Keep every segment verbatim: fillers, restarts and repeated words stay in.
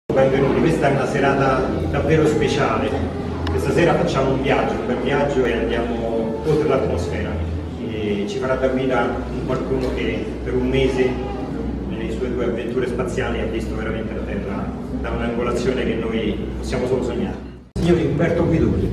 Benvenuti, questa è una serata davvero speciale. Questa sera facciamo un viaggio, un bel viaggio e andiamo oltre l'atmosfera. E ci farà da guida qualcuno che per un mese nelle sue due avventure spaziali ha visto veramente la Terra da un'angolazione che noi possiamo solo sognare. Signor Umberto Guidoni.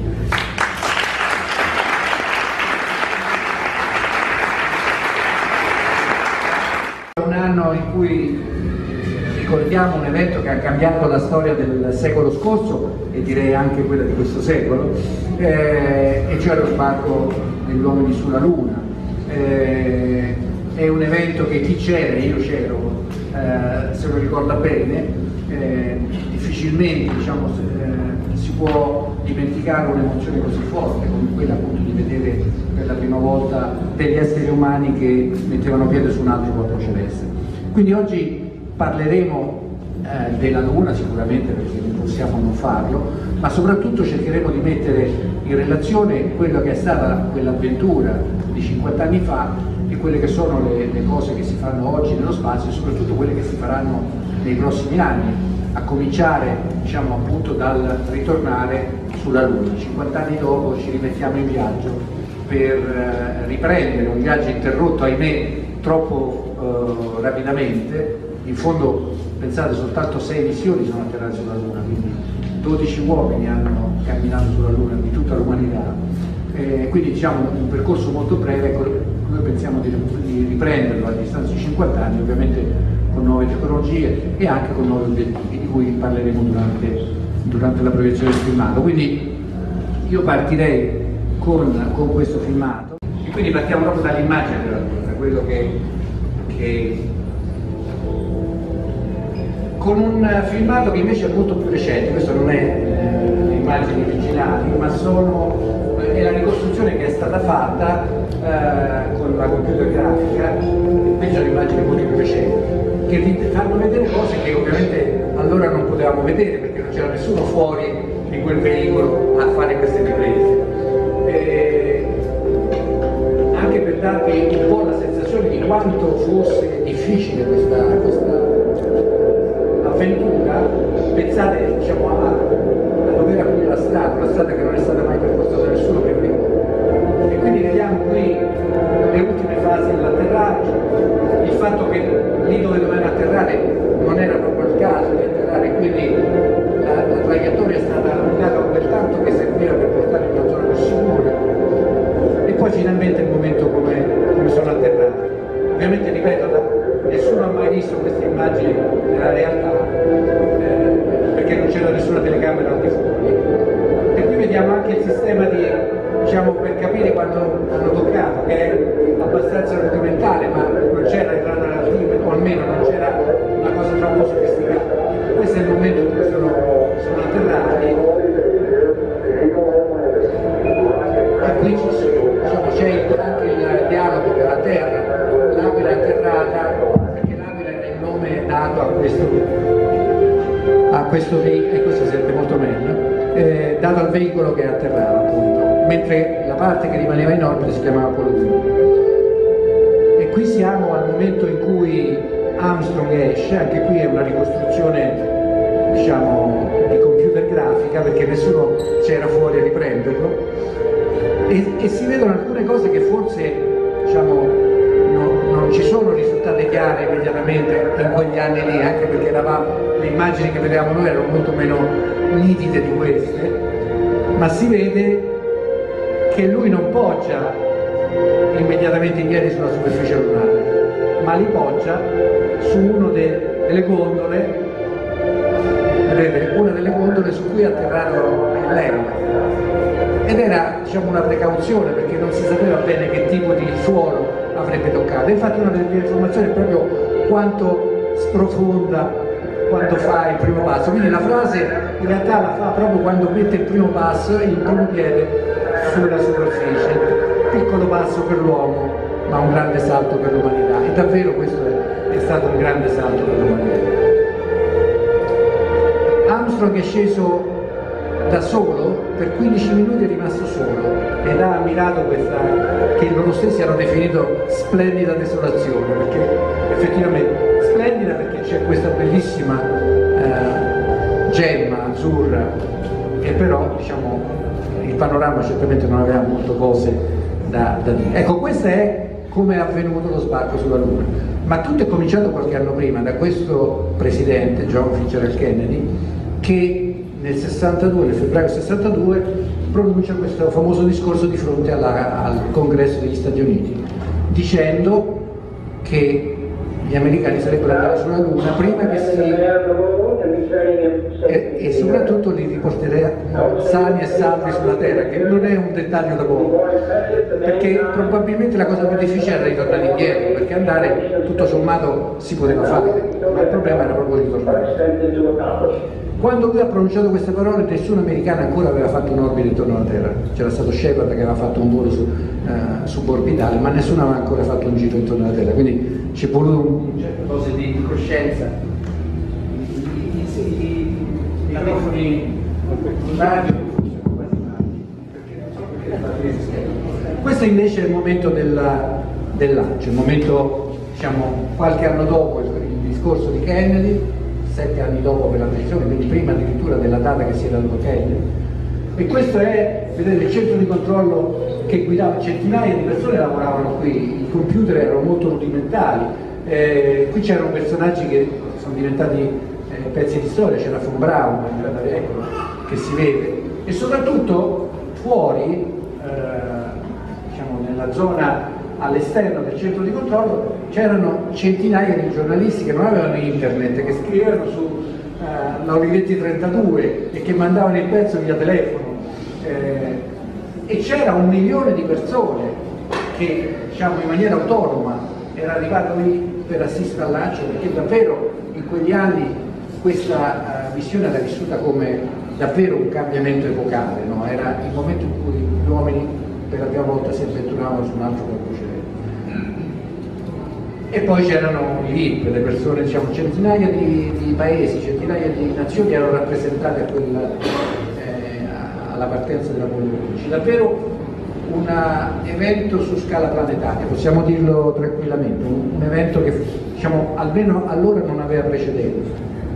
Un anno in cui ricordiamo un evento che ha cambiato la storia del secolo scorso e direi anche quella di questo secolo, eh, e cioè lo sbarco degli uomini sulla Luna. Eh, è un evento che chi c'era, io c'ero, eh, se lo ricorda bene, eh, difficilmente diciamo, eh, si può dimenticare un'emozione così forte come quella appunto di vedere per la prima volta degli esseri umani che mettevano piede su un altro corpo celeste. Quindi oggi parleremo eh, della Luna sicuramente, perché non possiamo non farlo, ma soprattutto cercheremo di mettere in relazione quello che è stata quell'avventura di cinquanta anni fa e quelle che sono le, le cose che si fanno oggi nello spazio e soprattutto quelle che si faranno nei prossimi anni, a cominciare diciamo appunto dal ritornare sulla Luna. cinquanta anni dopo ci rimettiamo in viaggio per eh, riprendere un viaggio interrotto, ahimè, troppo eh, rapidamente. In fondo, pensate, soltanto sei missioni sono atterrate sulla Luna, quindi dodici uomini hanno camminato sulla Luna di tutta l'umanità, eh, quindi diciamo un percorso molto breve. Ecco, noi pensiamo di, di riprenderlo a distanza di cinquanta anni, ovviamente con nuove tecnologie e anche con nuovi obiettivi, di cui parleremo durante, durante la proiezione del filmato. Quindi io partirei con, con questo filmato, e quindi partiamo proprio dall'immagine della Luna, quello che, che con un filmato che invece è molto più recente. Questo non è eh, le immagini originali, ma sono, eh, è la ricostruzione che è stata fatta eh, con la computer grafica. Invece sono immagini molto più recenti, che vi fanno vedere cose che ovviamente allora non potevamo vedere, perché non c'era nessuno fuori di quel veicolo a fare queste riprese. E anche per darvi un po' la sensazione di quanto fosse difficile questa, questa avventura, pensate diciamo, a, a dover aprire la strada, una strada che non è stata mai percorsa da nessuno prima. E quindi vediamo qui le ultime fasi dell'atterraggio, il fatto che lì dove dovevano atterrare non era proprio il caso di atterrare, quindi la, la traiettoria è stata allungata quel tanto che serviva per portare in una zona più sicura. E poi finalmente il momento come, come sono atterrati. Ovviamente, ripeto, da, nessuno ha mai visto queste immagini nella realtà, eh, perché non c'era nessuna telecamera al di fuori. E qui vediamo anche il sistema di, diciamo, per capire quando hanno toccato, che è abbastanza rudimentale, ma non c'era il radar altimetro, o almeno non c'era una cosa troppo sofisticata. Questo è il momento in cui sono, sono atterrati. E qui diciamo, c'è anche il dialogo della Terra. L'Aquila è atterrata perché l'Aquila è il nome dato a questo, a questo veicolo, e questo si sente molto meglio, eh, dato al veicolo che atterrava appunto, mentre la parte che rimaneva in orbita si chiamava Apollo uno. E qui siamo al momento in cui Armstrong esce. Anche qui è una ricostruzione diciamo di computer grafica, perché nessuno c'era fuori a riprenderlo, e, e si vedono alcune cose che forse diciamo non ci sono risultate chiare immediatamente in quegli anni lì, anche perché eravamo, le immagini che vedevamo noi erano molto meno nitide di queste, ma si vede che lui non poggia immediatamente in piedi sulla superficie lunare, ma li poggia su una de, delle gondole, vedete, una delle gondole su cui atterrarono il Lem. Ed era diciamo una precauzione, perché non si sapeva bene che tipo di suolo avrebbe toccato. Infatti una delle informazioni è proprio quanto sprofonda quando fa il primo passo, quindi la frase in realtà la fa proprio quando mette il primo passo, il primo piede sulla superficie. Piccolo passo per l'uomo, ma un grande salto per l'umanità, e davvero questo è, è stato un grande salto per l'umanità. Armstrong è sceso da solo, per quindici minuti è rimasto solo, ed ha ammirato questa, che loro stessi hanno definito splendida desolazione, perché effettivamente splendida perché c'è questa bellissima eh, gemma azzurra, e però diciamo, il panorama certamente non aveva molte cose da, da dire. Ecco, questo è come è avvenuto lo sbarco sulla Luna, ma tutto è cominciato qualche anno prima da questo presidente, John Fitzgerald Kennedy, che nel sessantadue, nel febbraio sessantadue, pronuncia questo famoso discorso di fronte alla, al Congresso degli Stati Uniti, dicendo che gli americani sarebbero andati sulla Luna prima che si... e, e soprattutto li riporteranno sani e salvi sulla Terra, che non è un dettaglio da poco, perché probabilmente la cosa più difficile era ritornare indietro, perché andare tutto sommato si poteva fare, ma il problema era proprio ritornare. Quando lui ha pronunciato queste parole, nessun americano ancora aveva fatto un'orbita intorno alla Terra. C'era stato Shepard che aveva fatto un volo su, uh, suborbitale, ma nessuno aveva ancora fatto un giro intorno alla Terra, quindi ci è voluto un certe cose di, di coscienza. I, i, i, i microfoni radio questo invece è il momento della, del lancio, il momento, diciamo, qualche anno dopo il, il discorso di Kennedy, sette anni dopo per la decisione, quindi prima addirittura della data che si era dato Kennedy. E questo è, vedete, il centro di controllo che guidava, centinaia di persone lavoravano qui, i computer erano molto rudimentali, eh, qui c'erano personaggi che sono diventati eh, pezzi di storia, c'era Von Braun, ecco, che si vede, e soprattutto fuori, eh, diciamo nella zona all'esterno del centro di controllo, c'erano centinaia di giornalisti che non avevano internet, che scrivevano su uh, la Olivetti trentadue e che mandavano il pezzo via telefono, eh, e c'era un milione di persone che, diciamo, in maniera autonoma era arrivato lì per assistere al lancio, perché davvero in quegli anni questa uh, missione era vissuta come davvero un cambiamento epocale, no? Era il momento in cui gli uomini per la prima volta si avventuravano su un altro palcoscenico. E poi c'erano i V I P, le persone, diciamo, centinaia di, di paesi, centinaia di nazioni erano rappresentate a quel, eh, alla partenza dell'Apollo undici. Davvero un evento su scala planetaria, possiamo dirlo tranquillamente, un, un evento che, diciamo, almeno allora non aveva precedenti.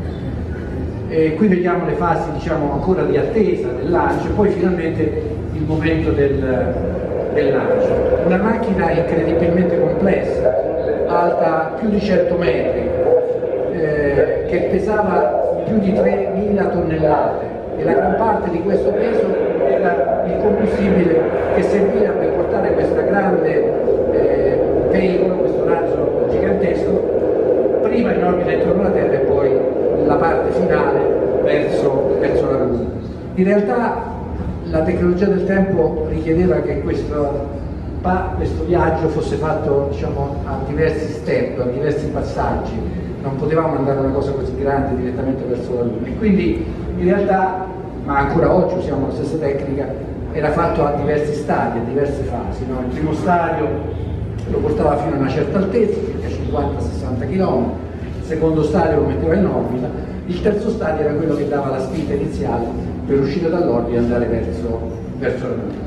E qui vediamo le fasi, diciamo, ancora di attesa del lancio e poi finalmente il momento del, del lancio. Una macchina incredibilmente complessa, alta più di cento metri, eh, che pesava più di tremila tonnellate, e la gran parte di questo peso era il combustibile che serviva per portare questo grande eh, veicolo, questo razzo gigantesco, prima in orbita intorno alla Terra e poi la parte finale verso, verso la Luna. In realtà la tecnologia del tempo richiedeva che questo, questo viaggio fosse fatto, diciamo, a diversi step, a diversi passaggi, non potevamo mandare una cosa così grande direttamente verso la Luna, e quindi in realtà, ma ancora oggi usiamo la stessa tecnica, era fatto a diversi stadi, a diverse fasi, no? Il primo stadio lo portava fino a una certa altezza, circa cinquanta sessanta chilometri, il secondo stadio lo metteva in orbita, il terzo stadio era quello che dava la spinta iniziale per uscire dall'orbita e andare verso, verso la Luna.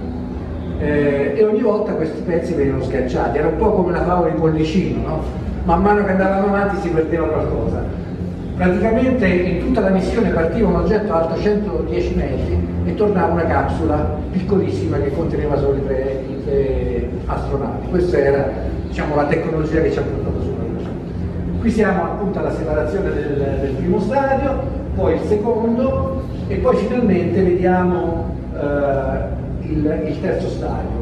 Eh, e ogni volta questi pezzi venivano sganciati, era un po' come la favola di Pollicino, no? Man mano che andavano avanti si perdeva qualcosa. Praticamente in tutta la missione partiva un oggetto alto centodieci metri e tornava una capsula piccolissima che conteneva solo i tre, i tre astronauti. Questa era, diciamo, la tecnologia che ci ha portato sulla Luna. Qui siamo appunto alla separazione del, del primo stadio, poi il secondo, e poi finalmente vediamo eh, il, il terzo stadio.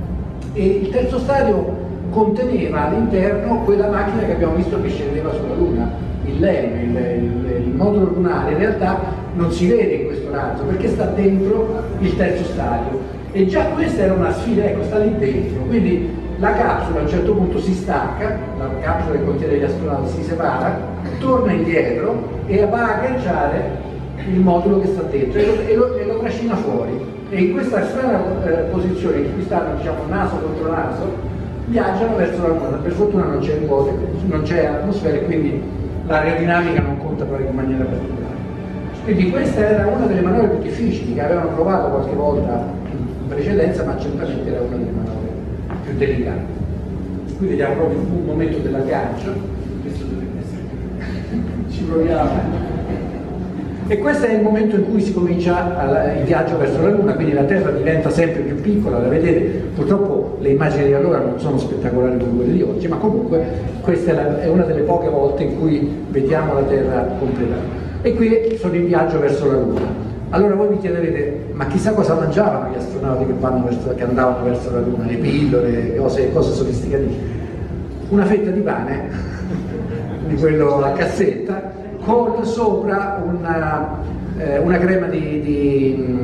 E il terzo stadio conteneva all'interno quella macchina che abbiamo visto che scendeva sulla Luna, il L E M, il, il, il modulo lunare. In realtà non si vede in questo razzo perché sta dentro il terzo stadio, e già questa era una sfida, ecco, sta lì dentro. Quindi la capsula a un certo punto si stacca, la capsula che contiene gli astronauti si separa, torna indietro e va a agganciare il modulo che sta dentro e lo, e lo, e lo trascina fuori. E in questa strana eh, posizione in cui stanno, diciamo, naso contro naso, viaggiano verso la Luna. Per fortuna non c'è vuoto, non c'è atmosfera, e quindi l'aerodinamica non conta proprio in maniera particolare. Quindi questa era una delle manovre più difficili che avevano provato qualche volta in precedenza, ma certamente era una delle manovre più delicate. Qui vediamo proprio un momento dell'aggancio, questo dovrebbe essere, ci proviamo. E questo è il momento in cui si comincia il viaggio verso la Luna, quindi la Terra diventa sempre più piccola, la vedete, purtroppo le immagini di allora non sono spettacolari come quelle di oggi, ma comunque questa è, la, è una delle poche volte in cui vediamo la Terra completa. E qui sono in viaggio verso la Luna. Allora voi vi chiederete, ma chissà cosa mangiavano gli astronauti che, vanno verso, che andavano verso la Luna, le pillole, cose, cose sofisticatissime? Una fetta di pane, di quello a cassetta, con sopra una, eh, una crema di, di,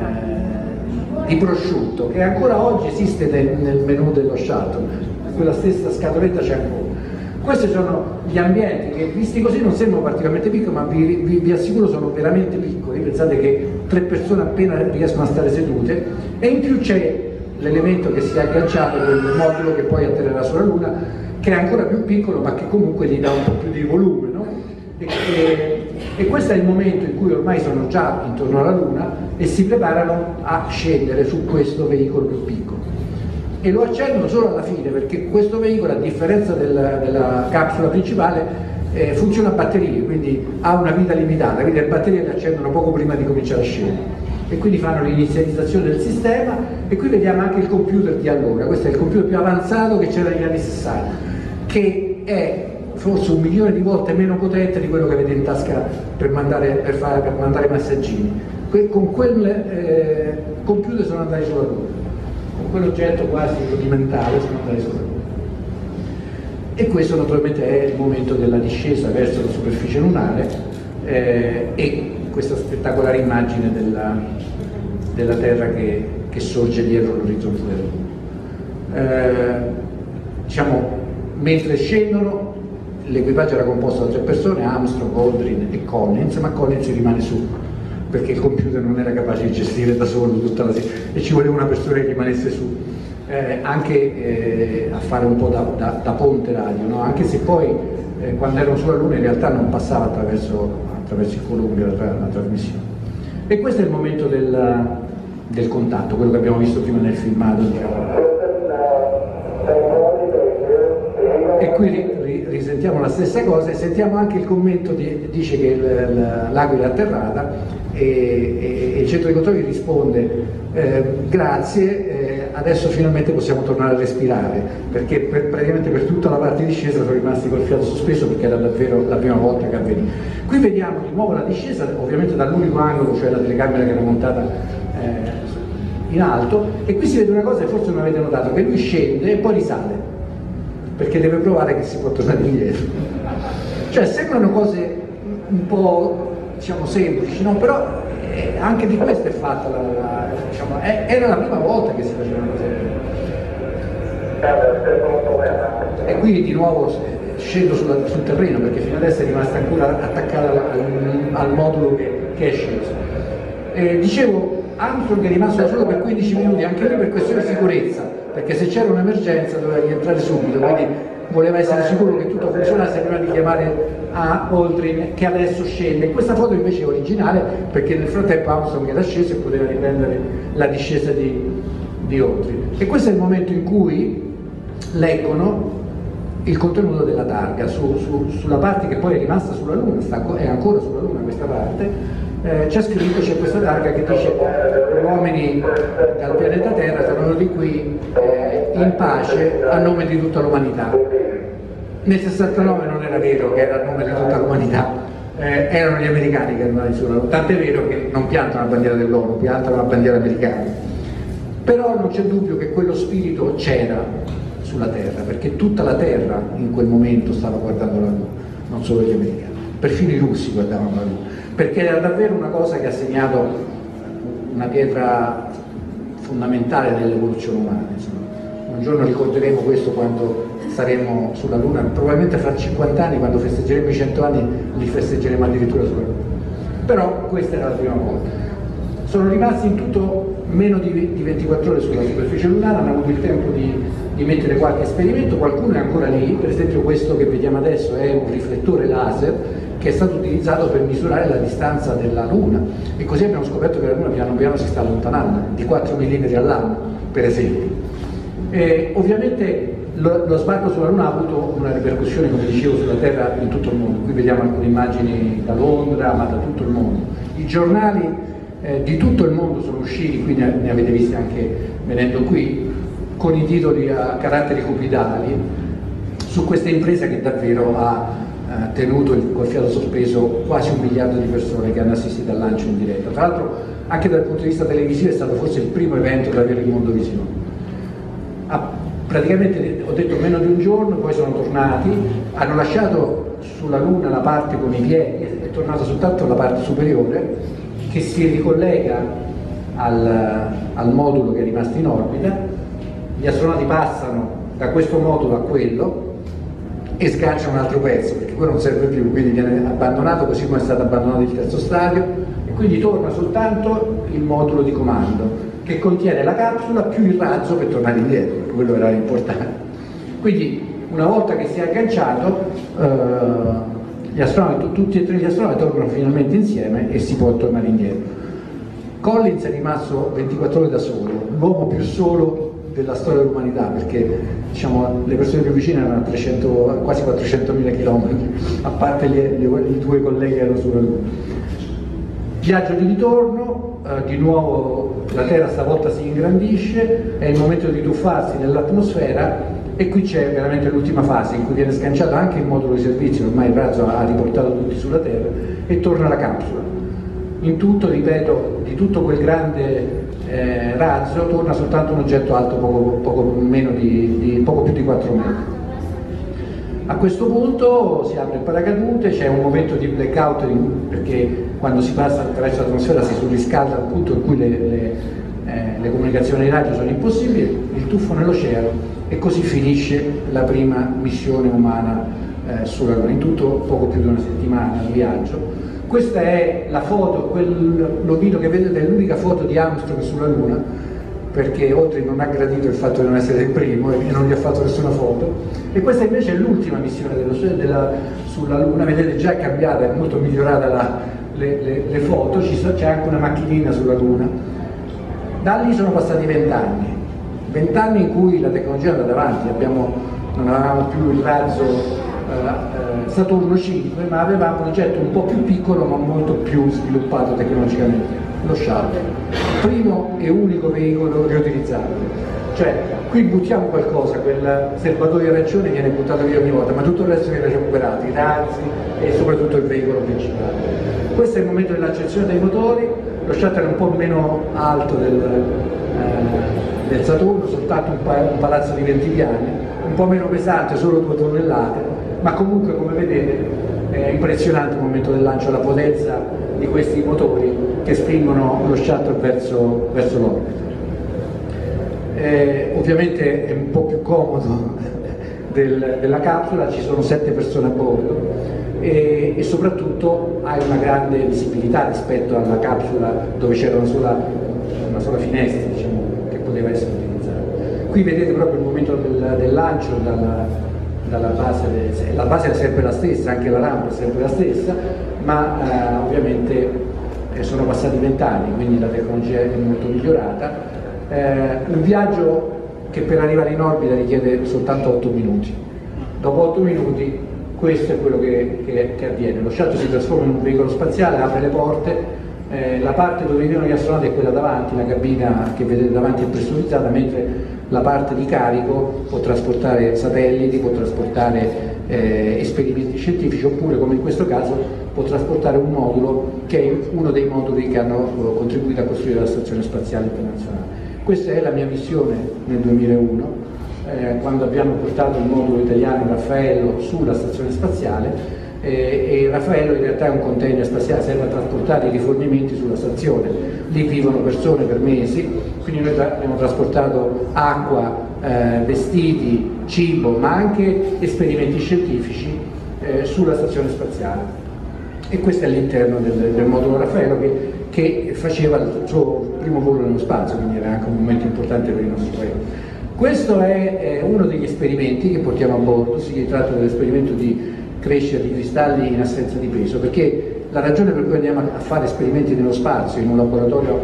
di prosciutto, che ancora oggi esiste nel, nel menù dello shuttle, quella stessa scatoletta c'è ancora. Questi sono gli ambienti che visti così non sembrano particolarmente piccoli, ma vi, vi, vi assicuro sono veramente piccoli. Pensate che tre persone appena riescono a stare sedute, e in più c'è l'elemento che si è agganciato, quel modulo che poi atterrerà sulla Luna, che è ancora più piccolo ma che comunque gli dà un po' più di volume, no? e, e, e questo è il momento in cui ormai sono già intorno alla Luna e si preparano a scendere su questo veicolo più piccolo. E lo accendono solo alla fine, perché questo veicolo, a differenza della, della capsula principale, eh, funziona a batterie, quindi ha una vita limitata, quindi le batterie le accendono poco prima di cominciare a scendere. E quindi fanno l'inizializzazione del sistema, e qui vediamo anche il computer di allora. Questo è il computer più avanzato che c'era negli anni sessanta, che è forse un milione di volte meno potente di quello che avete in tasca per mandare, per fare, per mandare messaggini. Que con quel eh, computer sono andati sulla Luna, con quell'oggetto quasi rudimentale sono andati sulla Luna. E questo naturalmente è il momento della discesa verso la superficie lunare, eh, e questa spettacolare immagine della, della Terra che, che sorge dietro l'orizzonte della Luna. Eh, diciamo, mentre scendono, l'equipaggio era composto da tre persone, Armstrong, Aldrin e Collins, ma Collins rimane su, perché il computer non era capace di gestire da solo tutta la serie, e ci voleva una persona che rimanesse su, eh, anche eh, a fare un po' da, da, da ponte radio, no? Anche se poi eh, quando erano sulla Luna in realtà non passava attraverso, attraverso il Columbia la, la trasmissione. E questo è il momento del, del contatto, quello che abbiamo visto prima nel filmato. E qui ri, ri, risentiamo la stessa cosa, e sentiamo anche il commento, di, dice che l'Aquila è atterrata, e, e, e il centro di controllo risponde eh, grazie, eh, adesso finalmente possiamo tornare a respirare, perché per, praticamente per tutta la parte di discesa sono rimasti col fiato sospeso, perché era davvero la prima volta che avveniva. Qui vediamo di nuovo la discesa, ovviamente dall'unico angolo, cioè la telecamera che era montata eh, in alto, e qui si vede una cosa che forse non avete notato, che lui scende e poi risale, perché deve provare che si può tornare indietro. Cioè sembrano cose un po', diciamo, semplici, no? Però eh, anche di questo è fatta la, la, diciamo, è, era la prima volta che si faceva una cosa del genere. E qui di nuovo scendo sulla, sul terreno, perché fino adesso è rimasta ancora attaccata al, al modulo che, che è sceso. Eh, dicevo, Armstrong è rimasto da solo per quindici minuti, anche lui per questione di sicurezza, perché se c'era un'emergenza doveva rientrare subito, quindi voleva essere sicuro che tutto funzionasse prima di chiamare a Aldrin, che adesso scende. Questa foto invece è originale, perché nel frattempo Armstrong era sceso e poteva riprendere la discesa di, di Aldrin. E questo è il momento in cui leggono il contenuto della targa su, su, sulla parte che poi è rimasta sulla Luna, sta, è ancora sulla Luna questa parte. Eh, c'è scritto, c'è questa targa che dice: gli uomini dal pianeta Terra sono venuti qui eh, in pace a nome di tutta l'umanità. Nel sessantanove non era vero che era a nome di tutta l'umanità, eh, erano gli americani che erano sulla Luna, tant'è vero che non piantano la bandiera dell'ONU, piantano la bandiera americana. Però non c'è dubbio che quello spirito c'era sulla Terra, perché tutta la Terra in quel momento stava guardando la Luna, non solo gli americani, perfino i russi guardavano la Luna, perché era davvero una cosa che ha segnato una pietra fondamentale dell'evoluzione umana. Insomma. Un giorno ricorderemo questo quando saremo sulla Luna, probabilmente fra cinquanta anni, quando festeggeremo i cento anni, li festeggeremo addirittura sulla Luna. Però questa era la prima volta. Sono rimasti in tutto meno di ventiquattro ore sulla superficie lunare, hanno avuto il tempo di, di mettere qualche esperimento, qualcuno è ancora lì, per esempio questo che vediamo adesso è un riflettore laser che è stato utilizzato per misurare la distanza della Luna, e così abbiamo scoperto che la Luna piano piano si sta allontanando di quattro millimetri all'anno, per esempio. E ovviamente lo, lo sbarco sulla Luna ha avuto una ripercussione, come dicevo, sulla Terra in tutto il mondo. Qui vediamo alcune immagini da Londra, ma da tutto il mondo. I giornali eh, di tutto il mondo sono usciti, qui ne, ne avete visti anche venendo qui, con i titoli a caratteri cupidali su questa impresa che davvero ha eh, tenuto il, col fiato sospeso quasi un miliardo di persone che hanno assistito al lancio in diretta. Tra l'altro anche dal punto di vista televisivo è stato forse il primo evento ad avere il mondo visivo. Ha, praticamente ho detto meno di un giorno, poi sono tornati, hanno lasciato sulla Luna la parte con i piedi, è tornata soltanto la parte superiore che si ricollega al, al modulo che è rimasto in orbita. Gli astronauti passano da questo modulo a quello e sganciano un altro pezzo, perché quello non serve più, quindi viene abbandonato così come è stato abbandonato il terzo stadio, e quindi torna soltanto il modulo di comando che contiene la capsula più il razzo per tornare indietro, perché quello era importante. Quindi una volta che si è agganciato, eh, gli astronauti, tutti e tre gli astronauti tornano finalmente insieme e si può tornare indietro. Collins è rimasto ventiquattro ore da solo, l'uomo più solo della storia dell'umanità, perché diciamo, le persone più vicine erano a trecento, quasi quattrocentomila chilometri, a parte le, le, i due colleghi che erano sulla Luna. Viaggio di ritorno, eh, di nuovo la Terra stavolta si ingrandisce, è il momento di tuffarsi nell'atmosfera e qui c'è veramente l'ultima fase in cui viene sganciato anche il modulo di servizio, ormai il razzo ha riportato tutti sulla Terra, e torna la capsula. In tutto, ripeto, di tutto quel grande eh, razzo torna soltanto un oggetto alto poco, poco, meno di, di, poco più di quattro metri. A questo punto si apre il paracadute, c'è un momento di blackout perché quando si passa attraverso l'atmosfera si surriscalda al punto in cui le, le, eh, le comunicazioni di radio sono impossibili, il tuffo nell'oceano, e così finisce la prima missione umana eh, sulla Luna. In tutto poco più di una settimana di viaggio. Questa è la foto, l'omino che vedete è l'unica foto di Armstrong sulla Luna, perché Aldrin non ha gradito il fatto di non essere il primo e non gli ha fatto nessuna foto. E questa invece è l'ultima missione dello, della, sulla Luna, vedete già è cambiata, è molto migliorata la, le, le, le foto, c'è anche una macchinina sulla Luna. Da lì sono passati vent'anni, vent'anni in cui la tecnologia è andata avanti, abbiamo, non avevamo più il razzo Saturno cinque, ma avevamo un oggetto un po' più piccolo ma molto più sviluppato tecnologicamente, lo Shuttle, primo e unico veicolo riutilizzabile. Cioè, qui buttiamo qualcosa, quel serbatoio arancione viene buttato via ogni volta, ma tutto il resto viene recuperato, i razzi e soprattutto il veicolo principale. Questo è il momento dell'accezione dei motori, lo Shuttle è un po' meno alto del, eh, del Saturno, soltanto un, pa un palazzo di venti piani, un po' meno pesante, solo due tonnellate, ma comunque, come vedete, è impressionante il momento del lancio, la potenza di questi motori che spingono lo shuttle verso, verso l'orbita. Eh, ovviamente è un po' più comodo del, della capsula, ci sono sette persone a bordo e, e soprattutto hai una grande visibilità rispetto alla capsula dove c'era una sola, una sola finestra, diciamo, che poteva essere utilizzata. Qui vedete proprio il momento del, del lancio dalla, dalla base, de, la base è sempre la stessa, anche la rampa è sempre la stessa, ma eh, ovviamente eh, sono passati vent'anni, quindi la tecnologia è molto migliorata. Eh, un viaggio che per arrivare in orbita richiede soltanto otto minuti. Dopo otto minuti questo è quello che, che, che avviene. Lo shuttle si trasforma in un veicolo spaziale, apre le porte, eh, la parte dove vivono gli astronauti è quella davanti, la cabina che vedete davanti è pressurizzata, mentre la parte di carico può trasportare satelliti, può trasportare eh, esperimenti scientifici, oppure come in questo caso può trasportare un modulo che è uno dei moduli che hanno eh, contribuito a costruire la Stazione Spaziale Internazionale. Questa è la mia missione nel duemilauno, eh, quando abbiamo portato il modulo italiano Raffaello sulla Stazione Spaziale, eh, e Raffaello in realtà è un container spaziale, serve a trasportare i rifornimenti sulla stazione. Lì vivono persone per mesi, quindi noi tra abbiamo trasportato acqua, eh, vestiti, cibo, ma anche esperimenti scientifici eh, sulla stazione spaziale. E questo è all'interno del, del modulo Raffaello che, che faceva il suo primo volo nello spazio, quindi era anche un momento importante per il nostro paese. Questo è eh, uno degli esperimenti che portiamo a bordo, si tratta dell'esperimento di crescere di cristalli in assenza di peso, perché la ragione per cui andiamo a fare esperimenti nello spazio, in un laboratorio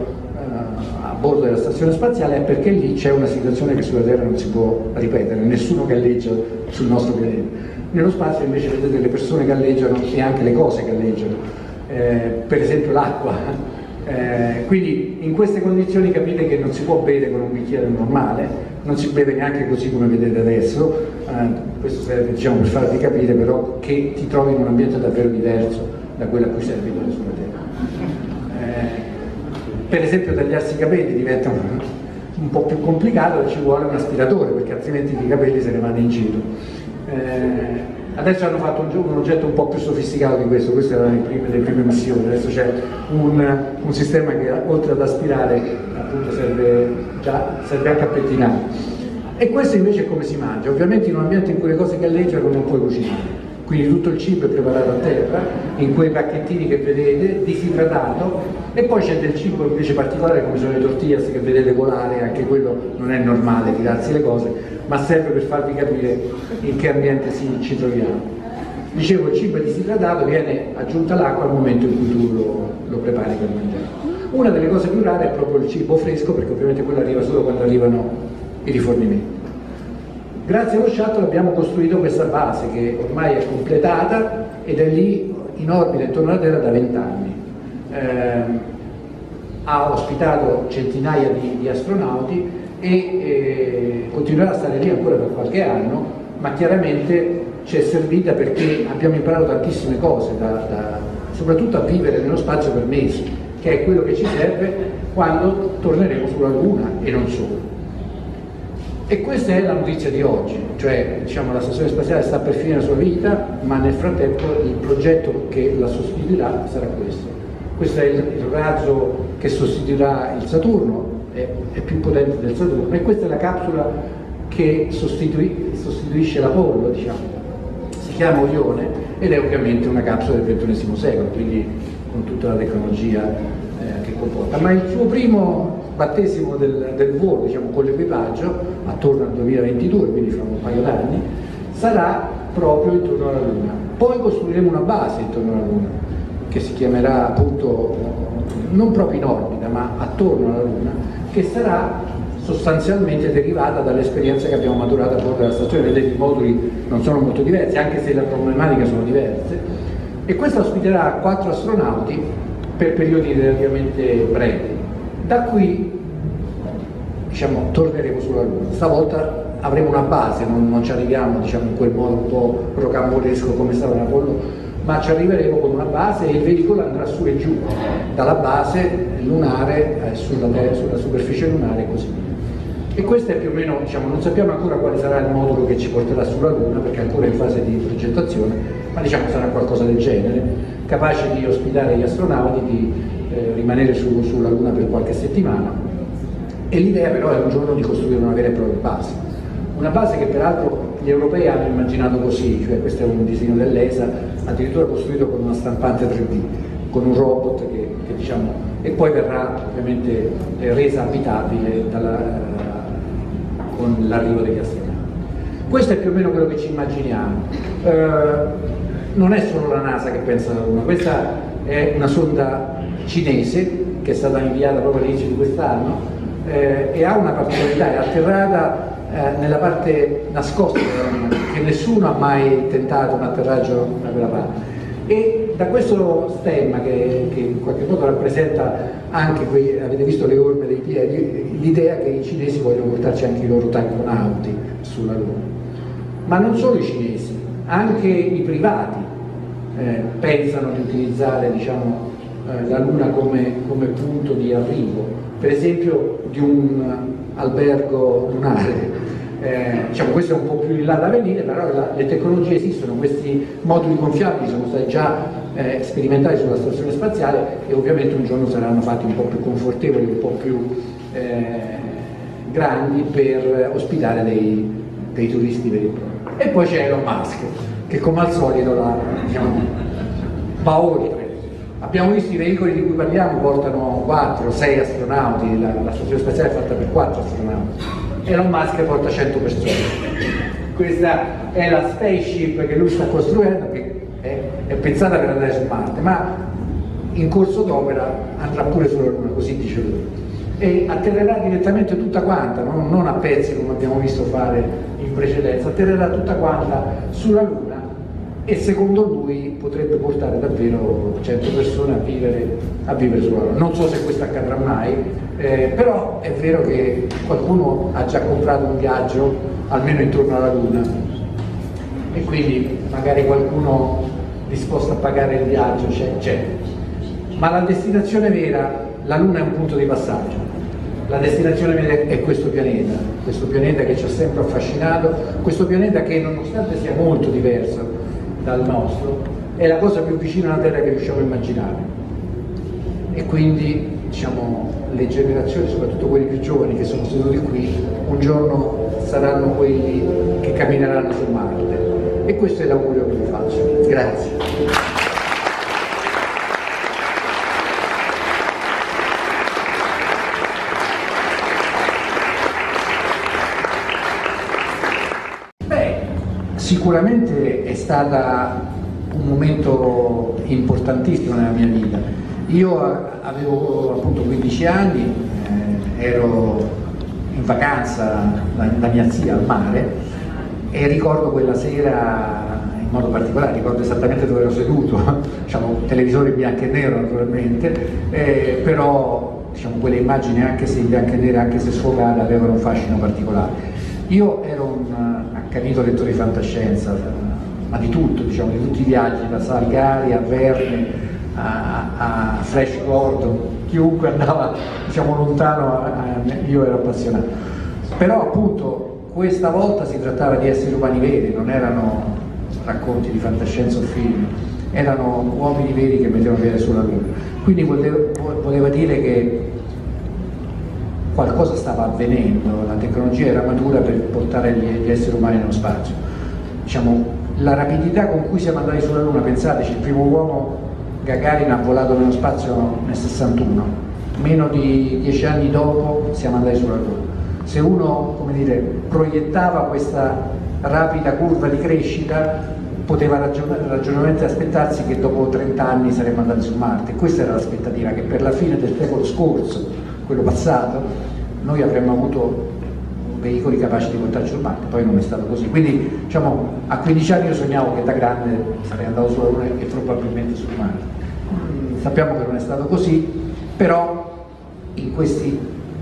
a bordo della stazione spaziale è perché lì c'è una situazione che sulla Terra non si può ripetere, nessuno galleggia sul nostro pianeta. Nello spazio invece vedete le persone galleggiano e anche le cose galleggiano, eh, per esempio l'acqua, eh, quindi in queste condizioni capite che non si può bere con un bicchiere normale, non si beve neanche così come vedete adesso, eh, questo serve diciamo, per farvi capire però che ti trovi in un ambiente davvero diverso da quello a cui servi sulla Terra. Eh, per esempio tagliarsi i capelli diventa un, un po' più complicato e ci vuole un aspiratore perché altrimenti i capelli se ne vanno in giro. Eh, adesso hanno fatto un, un oggetto un po' più sofisticato di questo, queste erano le prime, le prime missioni, adesso c'è un, un sistema che oltre ad aspirare appunto serve, già, serve anche a pettinare. E questo invece è come si mangia, ovviamente in un ambiente in cui le cose galleggiano non puoi cucinare. Quindi tutto il cibo è preparato a terra, in quei pacchettini che vedete, disidratato, e poi c'è del cibo invece particolare come sono le tortillas che vedete volare, anche quello non è normale tirarsi le cose, ma serve per farvi capire in che ambiente si, ci troviamo. Dicevo, il cibo è disidratato, viene aggiunta l'acqua al momento in cui tu lo, lo prepari per mangiare. Una delle cose più rare è proprio il cibo fresco, perché ovviamente quello arriva solo quando arrivano i rifornimenti. Grazie allo shuttle abbiamo costruito questa base che ormai è completata ed è lì in orbita intorno alla Terra da vent'anni. Eh, ha ospitato centinaia di, di astronauti e eh, continuerà a stare lì ancora per qualche anno, ma chiaramente ci è servita perché abbiamo imparato tantissime cose, da, da, soprattutto a vivere nello spazio per mesi, che è quello che ci serve quando torneremo sulla Luna e non solo. E questa è la notizia di oggi, cioè diciamo, la stazione spaziale sta per finire la sua vita, ma nel frattempo il progetto che la sostituirà sarà questo. Questo è il, il razzo che sostituirà il Saturno, è, è più potente del Saturno, e questa è la capsula che sostitui, sostituisce l'Apollo, diciamo. Si chiama Orione ed è ovviamente una capsula del ventunesimo secolo, quindi con tutta la tecnologia eh, che comporta. Ma il suo primo battesimo del, del volo, diciamo, con l'equipaggio, attorno al duemilaventidue, quindi fra un paio d'anni, sarà proprio intorno alla Luna. Poi costruiremo una base intorno alla Luna, che si chiamerà appunto, non proprio in orbita, ma attorno alla Luna, che sarà sostanzialmente derivata dall'esperienza che abbiamo maturato a bordo della stazione. Vedete, i moduli non sono molto diversi, anche se le problematiche sono diverse, e questa ospiterà quattro astronauti per periodi relativamente brevi. Da qui diciamo, torneremo sulla Luna, stavolta avremo una base, non, non ci arriviamo diciamo, in quel modo un po' rocambolesco come stava in Apollo, ma ci arriveremo con una base e il veicolo andrà su e giù, dalla base lunare eh, sulla, sulla superficie lunare e così via. E questo è più o meno, diciamo, non sappiamo ancora quale sarà il modulo che ci porterà sulla Luna perché è ancora in fase di progettazione, ma diciamo sarà qualcosa del genere, capace di ospitare gli astronauti, di eh, rimanere su, sulla Luna per qualche settimana, e l'idea però è un giorno di costruire una vera e propria base. Una base che peraltro gli europei hanno immaginato così, cioè questo è un disegno dell'E S A, addirittura costruito con una stampante tre D, con un robot che, che diciamo, e poi verrà ovviamente eh, resa abitabile dalla, eh, con l'arrivo degli astronauti. Questo è più o meno quello che ci immaginiamo. Eh, non è solo la NASA che pensa alla Luna, questa è una sonda cinese che è stata inviata proprio all'inizio di quest'anno eh, e ha una particolarità, è atterrata eh, nella parte nascosta della Luna, che nessuno ha mai tentato un atterraggio da quella parte. E da questo stemma che, che in qualche modo rappresenta anche, quei, avete visto le orme dei piedi, l'idea che i cinesi vogliono portarci anche i loro tanconauti sulla Luna. Ma non solo i cinesi, anche i privati eh, pensano di utilizzare diciamo, eh, la Luna come, come punto di arrivo, per esempio di un albergo lunare. Eh, diciamo, questo è un po' più in là da venire, però la, le tecnologie esistono, questi moduli gonfiabili sono stati già eh, sperimentati sulla stazione spaziale e ovviamente un giorno saranno fatti un po' più confortevoli, un po' più eh, grandi per ospitare dei, dei turisti veri e propri. E poi c'è Elon Musk, che come al solito la, diciamo, va oltre. Abbiamo visto i veicoli di cui parliamo, portano quattro sei astronauti, la, la stazione spaziale è fatta per quattro astronauti. Elon Musk porta cento persone. Questa è la spaceship che lui sta costruendo, che è, è pensata per andare su Marte, ma in corso d'opera andrà pure sulla Luna, così dice lui. e atterrerà direttamente tutta quanta, non, non a pezzi come abbiamo visto fare in precedenza, atterrerà tutta quanta sulla Luna e secondo lui potrebbe portare davvero cento persone a vivere, a vivere sulla Luna. Non so se questo accadrà mai, eh, però è vero che qualcuno ha già comprato un viaggio almeno intorno alla Luna e quindi magari qualcuno disposto a pagare il viaggio c'è. Ma la destinazione vera, la Luna è un punto di passaggio. La destinazione vera è questo pianeta, questo pianeta che ci ha sempre affascinato, questo pianeta che nonostante sia molto diverso dal nostro, è la cosa più vicina alla Terra che riusciamo a immaginare. E quindi, diciamo, le generazioni, soprattutto quelli più giovani che sono seduti qui, un giorno saranno quelli che cammineranno su Marte. E questo è l'augurio che vi faccio. Grazie. Sicuramente è stata un momento importantissimo nella mia vita. Io avevo appunto quindici anni, eh, ero in vacanza da, da mia zia al mare e ricordo quella sera in modo particolare, ricordo esattamente dove ero seduto, diciamo televisore in bianco e nero naturalmente, eh, però diciamo, quelle immagini anche se in bianco e nero, anche se sfocate, avevano un fascino particolare. Io ero un accanito lettore di fantascienza, ma di tutto, diciamo, di tutti i viaggi, da Salgari a Verne a, a Flash Gordon, chiunque andava diciamo, lontano, a, a, io ero appassionato. Però appunto questa volta si trattava di esseri umani veri, non erano racconti di fantascienza o film, erano uomini veri che mettevano piede sulla Luna. Quindi voleva, voleva dire che qualcosa stava avvenendo, la tecnologia era matura per portare gli, gli esseri umani nello spazio. Diciamo, la rapidità con cui siamo andati sulla Luna, pensateci, il primo uomo Gagarin ha volato nello spazio nel sessantuno, meno di dieci anni dopo siamo andati sulla Luna. Se uno, come dire, proiettava questa rapida curva di crescita, poteva ragion ragionevolmente aspettarsi che dopo trenta anni saremmo andati su Marte. Questa era l'aspettativa, che per la fine del secolo scorso, quello passato, noi avremmo avuto veicoli capaci di portarci su Marte, poi non è stato così. Quindi diciamo, a quindici anni io sognavo che da grande sarei andato sulla Luna e probabilmente su Marte. Sappiamo che non è stato così, però in questi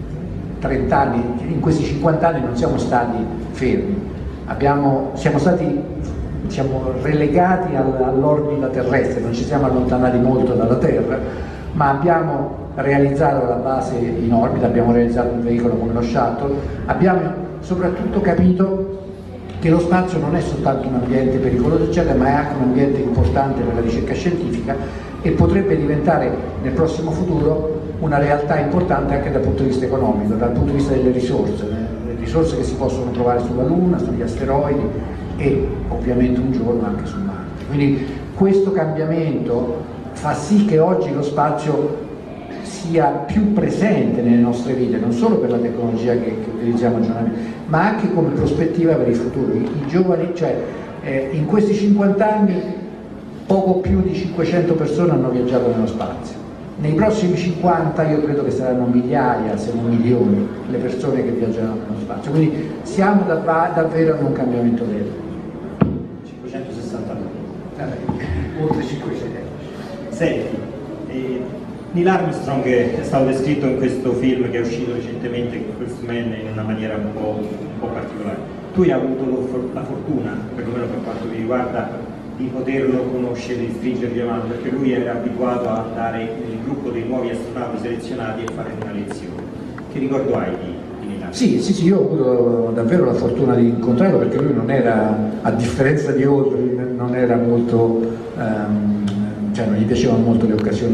trenta anni, in questi cinquanta anni non siamo stati fermi, abbiamo, siamo stati diciamo, relegati all'orbita terrestre, non ci siamo allontanati molto dalla Terra, ma abbiamo realizzato la base in orbita, abbiamo realizzato un veicolo come lo Shuttle, abbiamo soprattutto capito che lo spazio non è soltanto un ambiente pericoloso eccetera, ma è anche un ambiente importante per la ricerca scientifica e potrebbe diventare nel prossimo futuro una realtà importante anche dal punto di vista economico, dal punto di vista delle risorse, le risorse che si possono trovare sulla Luna, sugli asteroidi e ovviamente un giorno anche su Marte. Quindi questo cambiamento fa sì che oggi lo spazio sia più presente nelle nostre vite, non solo per la tecnologia che, che utilizziamo giornalmente, ma anche come prospettiva per il futuro. I, i giovani, cioè eh, in questi cinquanta anni poco più di cinquecento persone hanno viaggiato nello spazio. Nei prossimi cinquanta io credo che saranno migliaia, se non milioni, le persone che viaggeranno nello spazio. Quindi siamo dav davvero in un cambiamento vero. cinquecentosessanta anni. Eh, oltre cinquecento. Senti, eh, Neil Armstrong è stato descritto in questo film che è uscito recentemente, First Man, in una maniera un po', un po' particolare. Tu hai avuto la fortuna, perlomeno per quanto mi riguarda, di poterlo conoscere, di stringergli la mano, perché lui era abituato a andare nel gruppo dei nuovi astronauti selezionati e fare una lezione. Che ricordo hai di, di Neil Armstrong? Sì, sì, sì, io ho avuto davvero la fortuna di incontrarlo perché lui non era, a differenza di Aldrin, non era molto, um, cioè non gli piacevano molto le occasioni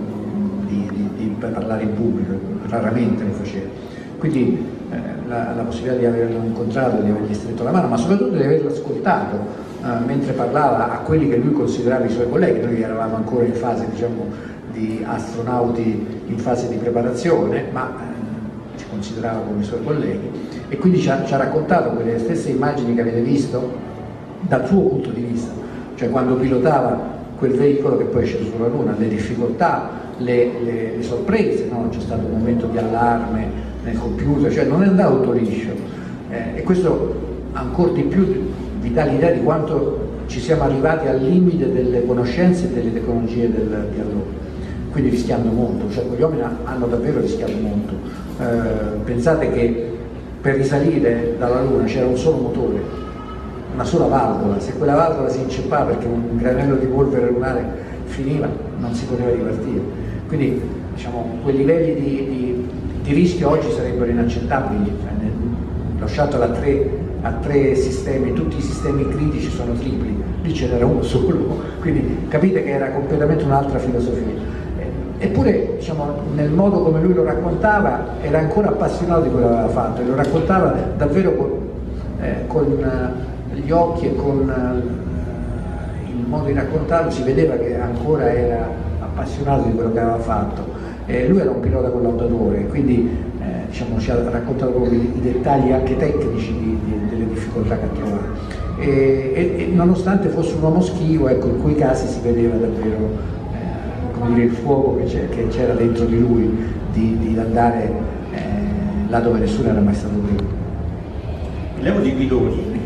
di, di, di parlare in pubblico, raramente lo faceva. Quindi eh, la, la possibilità di averlo incontrato, di avergli stretto la mano, ma soprattutto di averlo ascoltato Uh, mentre parlava a quelli che lui considerava i suoi colleghi. Noi eravamo ancora in fase, diciamo, di astronauti in fase di preparazione, ma uh, ci considerava come i suoi colleghi, e quindi ci ha, ci ha raccontato quelle stesse immagini che avete visto dal suo punto di vista, cioè quando pilotava quel veicolo che poi è sceso sulla Luna, le difficoltà le, le, le sorprese, no? C'è stato un momento di allarme nel computer, cioè non è andato tutto liscio, eh, e questo ancora di più vi dà l'idea di quanto ci siamo arrivati al limite delle conoscenze e delle tecnologie del, di allora, quindi rischiando molto, cioè quegli uomini hanno davvero rischiato molto. Eh, pensate che per risalire dalla Luna c'era un solo motore, una sola valvola, se quella valvola si inceppava perché un granello di polvere lunare finiva, non si poteva ripartire. Quindi diciamo, quei livelli di, di, di rischio oggi sarebbero inaccettabili. Cioè, nel, lo shuttle a tre, a tre sistemi, tutti i sistemi critici sono tripli, lì ce n'era uno solo, quindi capite che era completamente un'altra filosofia. Eppure diciamo, nel modo come lui lo raccontava era ancora appassionato di quello che aveva fatto e lo raccontava davvero con, eh, con uh, gli occhi e con uh, il modo di raccontarlo, si vedeva che ancora era appassionato di quello che aveva fatto. Eh, lui era un pilota collaudatore, quindi eh, diciamo, ci ha raccontato proprio i, i dettagli anche tecnici di, di, delle difficoltà che ha trovato. E, e, e nonostante fosse un uomo schivo, ecco, in quei casi si vedeva davvero come dire, il fuoco che c'era dentro di lui di, di andare eh, là dove nessuno era mai stato prima. Parliamo di Guidoni,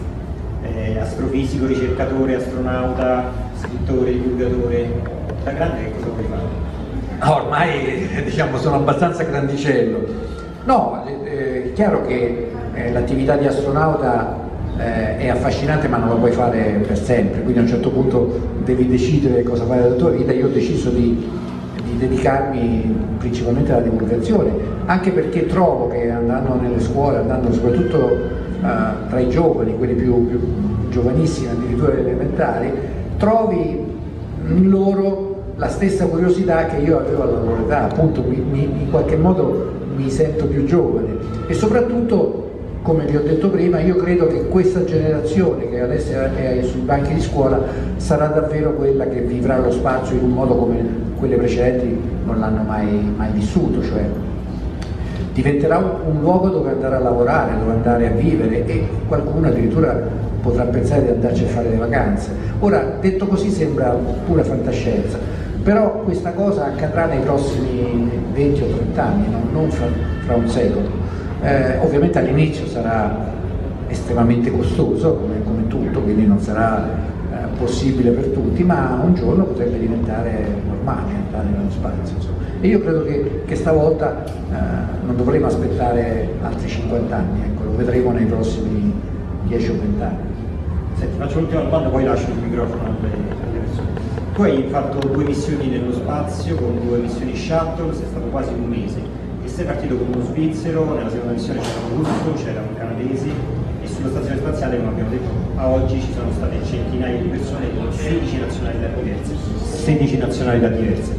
eh, astrofisico, ricercatore, astronauta, scrittore, divulgatore. Da grande che cosa vuoi fare? Ormai diciamo sono abbastanza grandicello. No, eh, è chiaro che eh, l'attività di astronauta eh, è affascinante, ma non la puoi fare per sempre, quindi a un certo punto devi decidere cosa fare della tua vita. Io ho deciso di, di dedicarmi principalmente alla divulgazione, anche perché trovo che andando nelle scuole, andando soprattutto uh, tra i giovani, quelli più, più giovanissimi, addirittura elementari, trovi in loro la stessa curiosità che io avevo alla loro età, appunto mi, mi, in qualche modo mi sento più giovane e soprattutto, come vi ho detto prima, io credo che questa generazione che adesso è sui banchi di scuola sarà davvero quella che vivrà lo spazio in un modo come quelle precedenti non l'hanno mai, mai vissuto, cioè diventerà un, un luogo dove andare a lavorare, dove andare a vivere e qualcuno addirittura potrà pensare di andarci a fare le vacanze. Ora, detto così sembra pura fantascienza, però questa cosa accadrà nei prossimi venti o trenta anni, no? Non fra, fra un secolo. Eh, ovviamente all'inizio sarà estremamente costoso come, come tutto, quindi non sarà eh, possibile per tutti, ma un giorno potrebbe diventare normale andare nello spazio, insomma. E io credo che, che stavolta eh, non dovremo aspettare altri cinquanta anni, ecco, lo vedremo nei prossimi dieci o venti anni. Senti, faccio l'ultima domanda, poi lascio il microfono alle persone. Tu hai fatto due missioni nello spazio con due missioni shuttle, sei stato quasi un mese. E sei partito con uno svizzero, nella seconda missione c'era un russo, c'era un canadese e sulla stazione spaziale, come abbiamo detto, a oggi ci sono state centinaia di persone con sedici nazionalità diverse. sedici nazionalità diverse.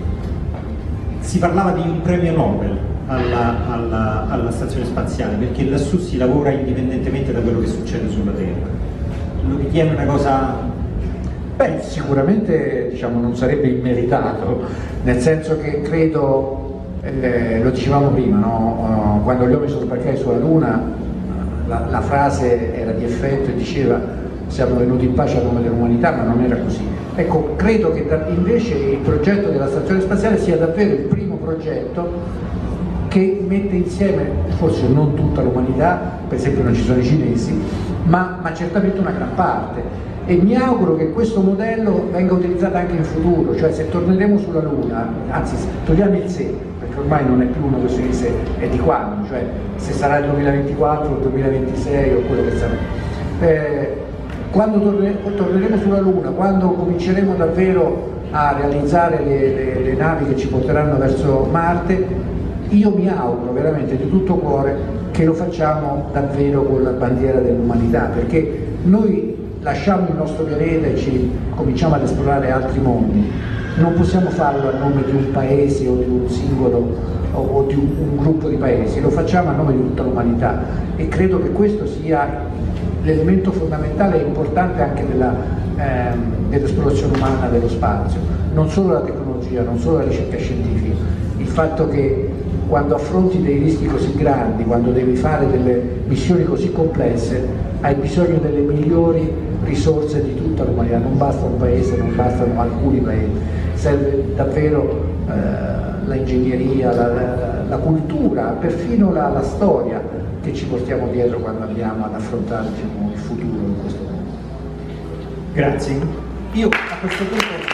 Si parlava di un premio Nobel alla, alla, alla stazione spaziale perché lassù si lavora indipendentemente da quello che succede sulla Terra. Lo ritiene una cosa... Beh, sicuramente diciamo, non sarebbe immeritato, nel senso che credo... Eh, lo dicevamo prima, no? uh, quando gli uomini sono sbarcati sulla Luna la, la frase era di effetto e diceva siamo venuti in pace a nome dell'umanità, ma non era così. Ecco, credo che da, invece il progetto della stazione spaziale sia davvero il primo progetto che mette insieme, forse non tutta l'umanità, per esempio non ci sono i cinesi, ma, ma certamente una gran parte. E mi auguro che questo modello venga utilizzato anche in futuro, cioè se torneremo sulla Luna, anzi togliamo il se, perché ormai non è più una questione di se, è di quando, cioè se sarà il duemilaventiquattro o il duemilaventisei o quello che sarà. Eh, quando torne, torneremo sulla Luna, quando cominceremo davvero a realizzare le, le, le navi che ci porteranno verso Marte, io mi auguro veramente di tutto cuore che lo facciamo davvero con la bandiera dell'umanità, perché noi lasciamo il nostro pianeta e ci cominciamo ad esplorare altri mondi. Non possiamo farlo a nome di un paese o di un singolo o, o di un, un gruppo di paesi, lo facciamo a nome di tutta l'umanità e credo che questo sia l'elemento fondamentale e importante anche della, ehm, dell'esplorazione umana dello spazio, non solo la tecnologia, non solo la ricerca scientifica, il fatto che quando affronti dei rischi così grandi, quando devi fare delle missioni così complesse, hai bisogno delle migliori risorse di tutta l'umanità, non basta un paese, non bastano alcuni paesi, serve davvero eh, la ingegneria, la, la, la cultura, perfino la, la storia che ci portiamo dietro quando andiamo ad affrontare, diciamo, il futuro in questo mondo. Grazie. Io a questo punto